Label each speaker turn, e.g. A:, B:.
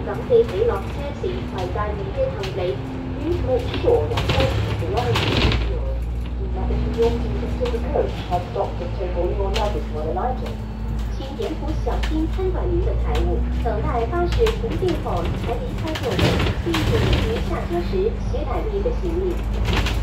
A: 感地起落車時攜帶你嘅行李。Please make sure that most of the luggage is secured. Do not be walking into the coach have stopped to take all your luggage while alighting. 请严扶小心看管您的财物，等待巴士停定后才离开座位，并请您下车时携带您的行李。